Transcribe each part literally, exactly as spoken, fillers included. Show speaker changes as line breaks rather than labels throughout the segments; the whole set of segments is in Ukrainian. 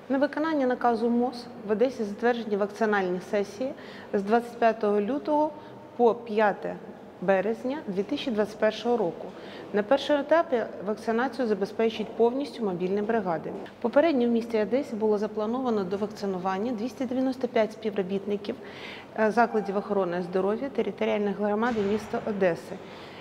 На виконання наказу МОЗ в Одесі затверджені вакцинальні сесії з двадцять п'ятого лютого по п'яте березня дві тисячі двадцять першого року. На першому етапі вакцинацію забезпечують повністю мобільні бригади. Попередньо в місті Одесі було заплановано до вакцинування двісті дев'яносто п'ять співробітників закладів охорони здоров'я територіальних громад міста Одеси.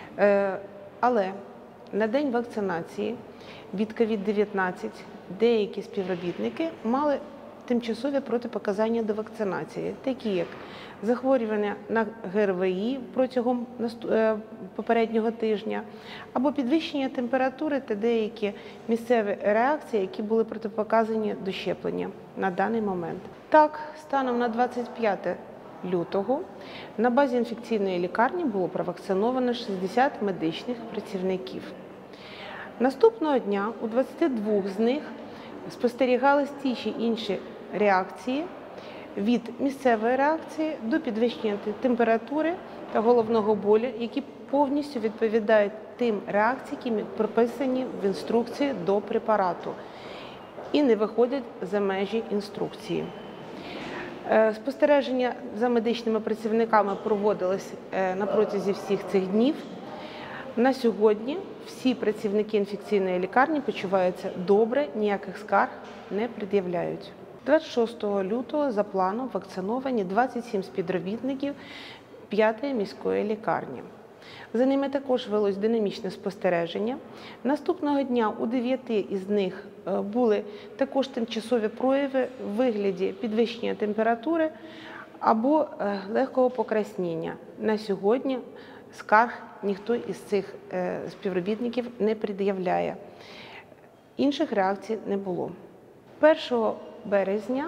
Але на день вакцинації від ковід дев'ятнадцять деякі співробітники мали тимчасові протипоказання до вакцинації, такі як захворювання на ГРВІ протягом попереднього тижня, або підвищення температури та деякі місцеві реакції, які були протипоказані до щеплення на даний момент. Так, станом на двадцять п'яте лютого на базі інфекційної лікарні було провакциновано шістдесят медичних працівників. Наступного дня у двадцяти двох з них спостерігались ті чи інші реакції, від місцевої реакції до підвищення температури та головного болю, які повністю відповідають тим реакціям, які прописані в інструкції до препарату і не виходять за межі інструкції. Спостереження за медичними працівниками проводилось на протязі всіх цих днів. На сьогодні всі працівники інфекційної лікарні почуваються добре, ніяких скарг не пред'являють. двадцять шостого лютого за планом вакциновані двадцять сім співробітників п'ятої міської лікарні. За ними також велось динамічне спостереження. Наступного дня у дев'яти із них були також тимчасові прояви в вигляді підвищення температури або легкого покраснення. На сьогодні скарг ніхто із цих співробітників не пред'являє. Інших реакцій не було. першого березня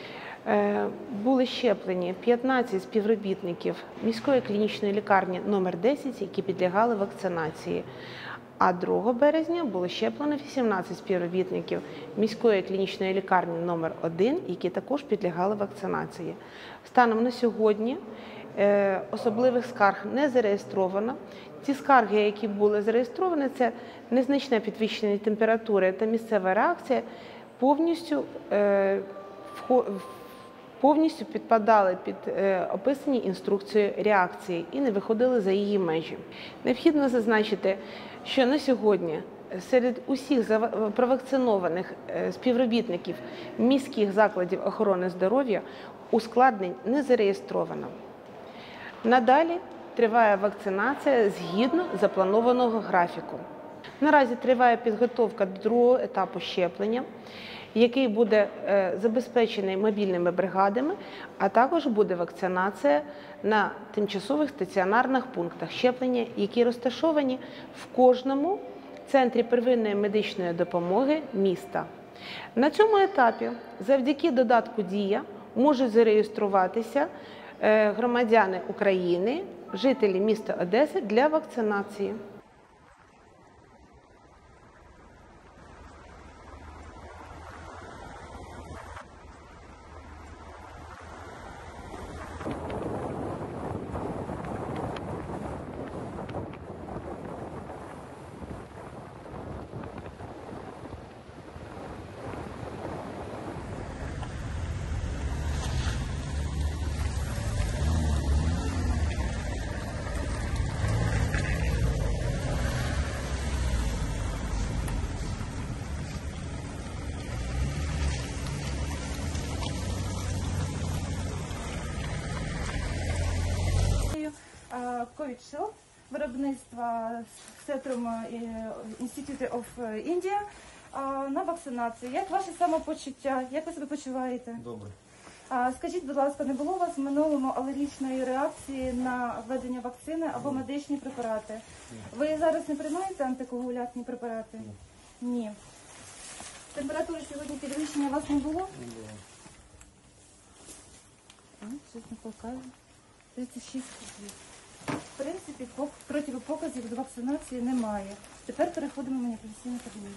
були щеплені п'ятнадцять співробітників міської клінічної лікарні номер десять, які підлягали вакцинації. А другого березня було щеплено вісімнадцять співробітників міської клінічної лікарні номер один, які також підлягали вакцинації. Станом на сьогодні особливих скарг не зареєстровано. Ті скарги, які були зареєстровані, це незначне підвищення температури та місцева реакція, повністю, повністю підпадали під описані інструкції реакції і не виходили за її межі. Необхідно зазначити, що на сьогодні серед усіх провакцинованих співробітників міських закладів охорони здоров'я ускладнень не зареєстровано. Надалі триває вакцинація згідно запланованого графіку. Наразі триває підготовка до другого етапу щеплення, який буде забезпечений мобільними бригадами, а також буде вакцинація на тимчасових стаціонарних пунктах щеплення, які розташовані в кожному центрі первинної медичної допомоги міста. На цьому етапі завдяки додатку «Дія» можуть зареєструватися громадяни України, жителі міста Одеси для вакцинації.
Covidshield, виробництва Cetrum Institute of India на вакцинацію. Як ваше самопочуття? Як ви себе почуваєте?
Добре.
Скажіть, будь ласка, не було у вас в минулому алергічної реакції на введення вакцини або медичні препарати?
Ні.
Ви зараз не приймаєте антикоагулянтні препарати? Ні. Ні. Температури сьогодні підвищення у вас не було?
Не було.
Щось не покажу. тридцять шість. В принципі, протипоказів до вакцинації немає. Тепер переходимо на маніпуляційний кабінет.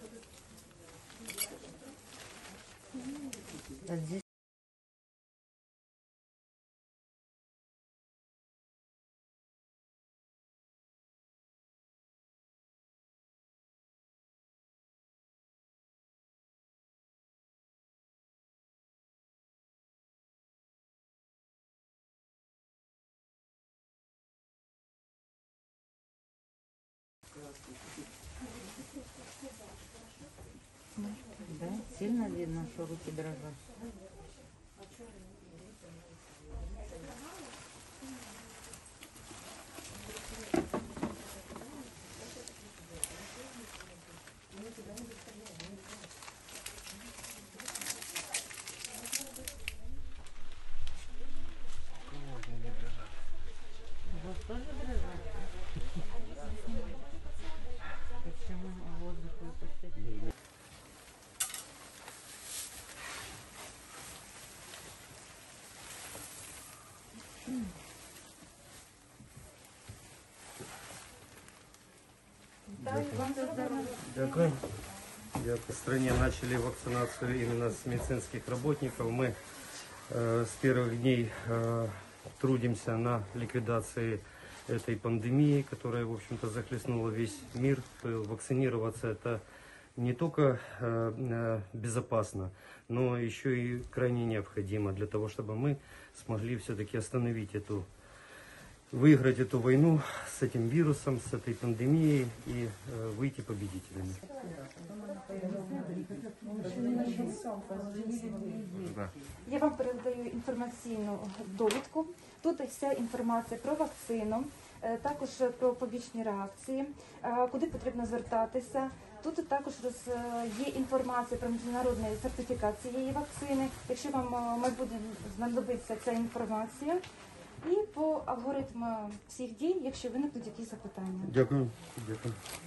Здесь
Да, сильно видно, что руки дрожат. У вас тоже дрожат? Почему воздух выпустить?
Дякую. Дякую. В стране начали вакцинацию именно с медицинских работников. Мы э, с первых дней э, трудимся на ликвидации этой пандемии, которая, в общем-то, захлестнула весь мир. Э, Вакцинироваться это не только э, э, безопасно, но еще и крайне необходимо для того, чтобы мы смогли все-таки остановить эту выиграть эту войну с этим вирусом, с этой пандемией и э, выйти победителями. Да.
Я вам передаю інформаційну довідку. Тут вся інформація про вакцину, е, також про побічні реакції, е, куди потрібно звертатися. Тут також роз- е, є інформація про міжнародний сертифікат цієї вакцини. Якщо вам е, в майбутньому знадобиться ця інформація, і по алгоритму всіх дій, якщо виникнуть якісь запитання.
Дякую. Дякую.